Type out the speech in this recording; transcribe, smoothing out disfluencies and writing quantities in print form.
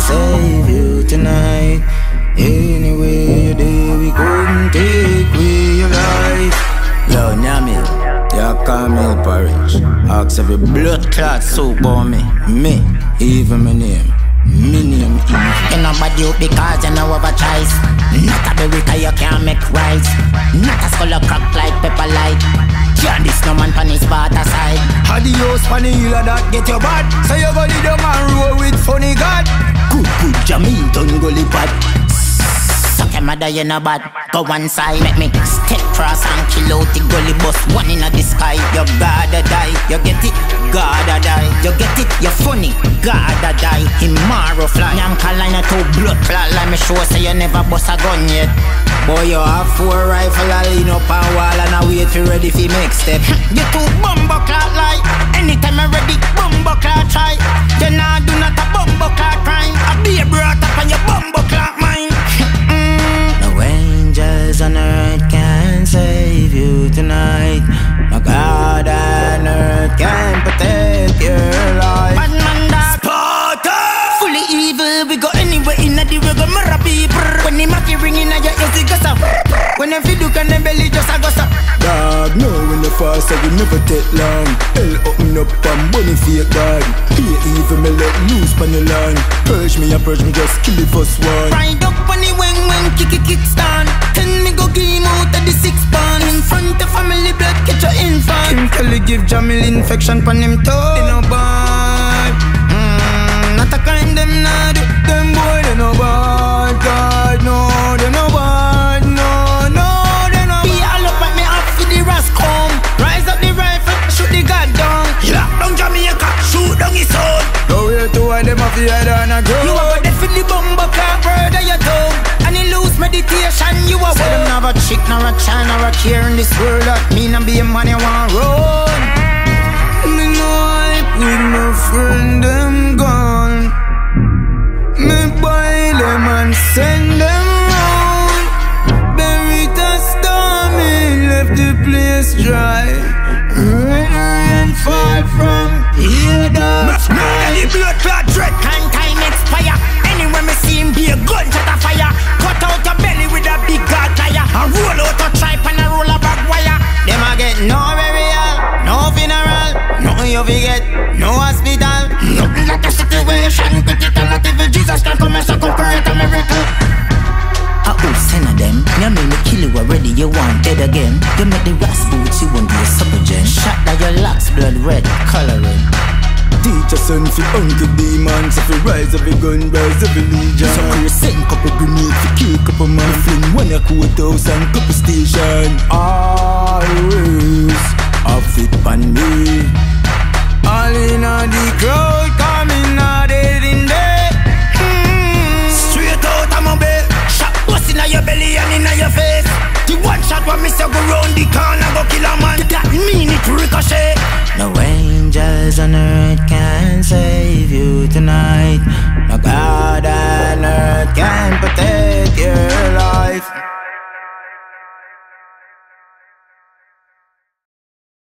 save you tonight. Anyway you do, we couldn't take away your life. Yo, Nyami, you call me porridge. Ask every blood clot soup on me. Me, even my name. Me name Eve. You know bad you because you know have a choice. Not a berry you can't make rice. Not a skull crack like pepper light. Can't this no man pan his water side. Adios funny healer that get your bad. So you go lead them and roll with funny God. Good Jameen don't go live bad. Suck your mother you no bad. Go one side make me step cross and kill out the gully bus. One in the sky. You gotta die. You get it? Gotta die. You get it? You funny? Gotta die. Tomorrow fly. Nyam Carolina two blood clot. Like me sure say you never bust a gun yet. Boy, you have 4 rifle and lean up on wall and I wait for ready for next step. You too bumbo clot like. Anytime I'm ready, bumbo clot try. You nah do not a bumbo clot crime. I be brought up on your bumbo clot mind. No angels on earth can save you tonight. No God on earth can protect your life. Bad man dog Sparta! fully evil, we go anywhere in the river, murder people. When the Mackie ring in your ears, it goes up. When them feed can them belly just a goes up. Dog, no, when the fast, I will never take long. Hell open up and bunny fake God. Here even me let loose on the land. Purge me, just kill the first one. Ride up on the wing, kick stand. Then me go game out of the 6 pound. In front of family blood, catch your infant. Kim Kelly give Jamil infection pon him toe. They no bad. Not a kind them not do. Them boy they no bad. God no, they no bad. No, they no Be all up at me up for the rascal. Rise up the rifle, shoot the god down. lock down Jamaica, shoot down his soul. Go here to why them a fear and a grow. You have a death in the bumbo clock, word of your tongue. And you lose meditation, you a Say them never chick, nor a child, nor a care in this world. That mean and be a man you want run. Me know hype with my friend them gone. Me buy them and send them round. Bury the stormy, left the place dry. Rain fall from here down. Any blood clot dread, time expire. Anywhere me see him be a gunshot of fire. Cut out your belly with a big god tire. And roll out a tripe and a roll a bag wire. Them a get no burial, no funeral. Nothing you forget, no hospital. Nothing like a situation, critical if Jesus can come and conquer a miracle. Send of them, you mean me kill you already, you want dead again. You make the ras boots, you won't be a subagent. Shot that your locks, blood red, coloring. Teacher son fi uncle demons. If you rise every gun, rise every legion. So you send couple grenades to kill couple man. Fling one a courthouse and couple station. Always have it pan me. All in a the crowd coming out dead in there. Straight out of my bed. Shot bust inna your belly and inna your face. The one shot when me say go round the corner go kill a man. That mean it ricochet. No angels on earth can save you tonight. No God